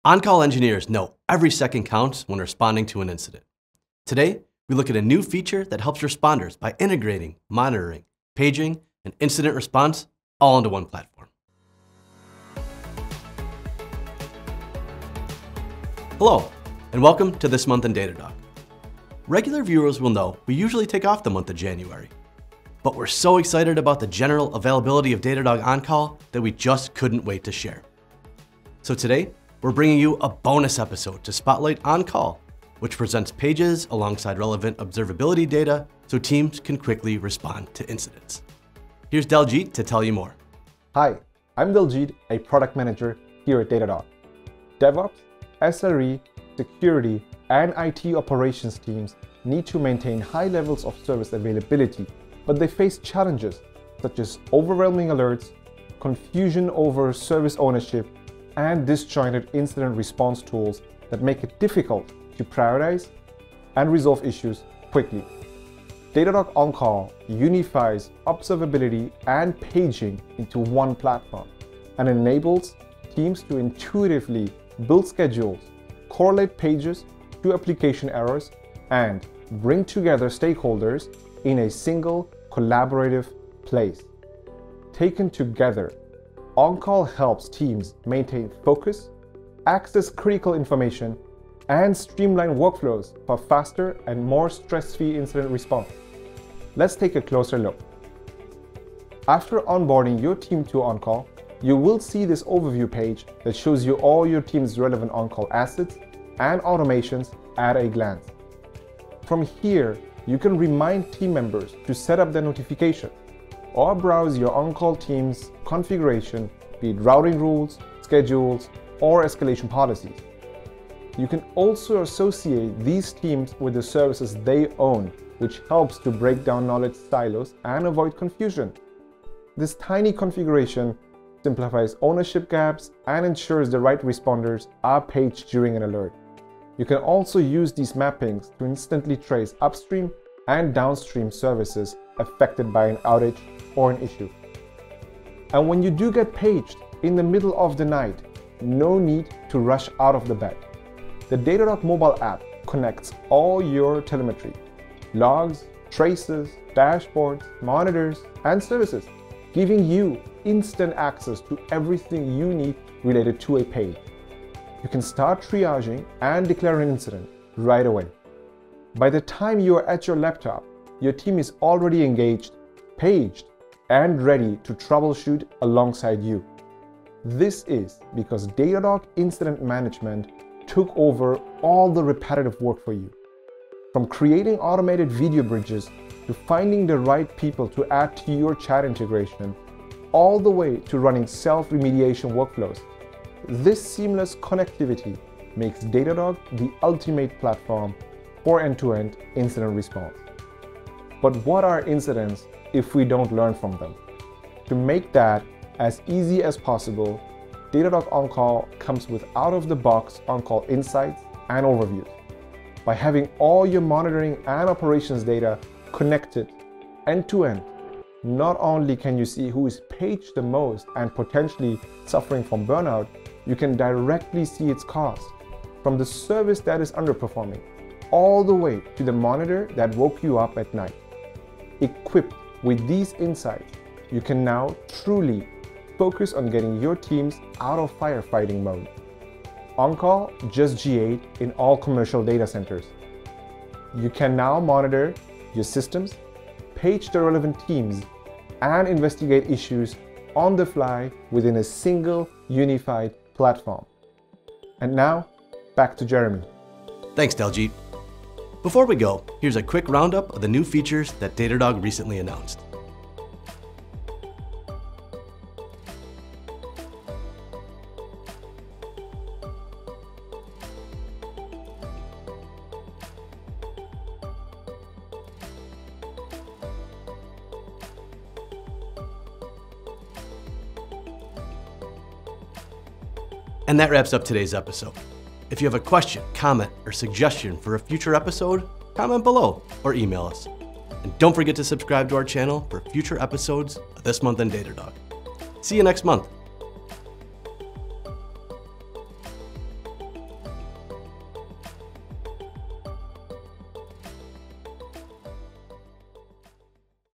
On-call engineers know every second counts when responding to an incident. Today, we look at a new feature that helps responders by integrating, monitoring, paging, and incident response all into one platform. Hello, and welcome to This Month in Datadog. Regular viewers will know we usually take off the month of January, but we're so excited about the general availability of Datadog On-Call that we just couldn't wait to share. So today, we're bringing you a bonus episode to spotlight On-Call, which presents pages alongside relevant observability data so teams can quickly respond to incidents. Here's Daljit to tell you more. Hi, I'm Daljit, a product manager here at Datadog. DevOps, SRE, security, and IT operations teams need to maintain high levels of service availability, but they face challenges such as overwhelming alerts, confusion over service ownership, and disjointed incident response tools that make it difficult to prioritize and resolve issues quickly. Datadog On-Call unifies observability and paging into one platform and enables teams to intuitively build schedules, correlate pages to application errors, and bring together stakeholders in a single collaborative place. Taken together, On-Call helps teams maintain focus, access critical information, and streamline workflows for faster and more stress-free incident response. Let's take a closer look. After onboarding your team to On-Call, you will see this overview page that shows you all your team's relevant On-Call assets and automations at a glance. From here, you can remind team members to set up their notification or browse your On-Call team's configuration, be it routing rules, schedules, or escalation policies. You can also associate these teams with the services they own, which helps to break down knowledge silos and avoid confusion. This tiny configuration simplifies ownership gaps and ensures the right responders are paged during an alert. You can also use these mappings to instantly trace upstream and downstream services affected by an outage or an issue. And when you do get paged in the middle of the night, no need to rush out of the bed. The Datadog mobile app connects all your telemetry, logs, traces, dashboards, monitors, and services, giving you instant access to everything you need related to a page. You can start triaging and declare an incident right away. By the time you are at your laptop, your team is already engaged, paged, and ready to troubleshoot alongside you. This is because Datadog Incident Management took over all the repetitive work for you. From creating automated video bridges to finding the right people to add to your chat integration, all the way to running self-remediation workflows. This seamless connectivity makes Datadog the ultimate platform for end-to-end incident response. But what are incidents if we don't learn from them? To make that as easy as possible, Datadog On-Call comes with out-of-the-box On-Call insights and overviews. By having all your monitoring and operations data connected end-to-end, not only can you see who is paged the most and potentially suffering from burnout, you can directly see its cause, from the service that is underperforming, all the way to the monitor that woke you up at night. Equipped with these insights, you can now truly focus on getting your teams out of firefighting mode. On-Call just GA'd in all commercial data centers. You can now monitor your systems, page the relevant teams, and investigate issues on the fly within a single unified platform. And now, back to Jeremy. Thanks, Daljit. Before we go, here's a quick roundup of the new features that Datadog recently announced. And that wraps up today's episode. If you have a question, comment, or suggestion for a future episode, comment below or email us. And don't forget to subscribe to our channel for future episodes of This Month in Datadog. See you next month.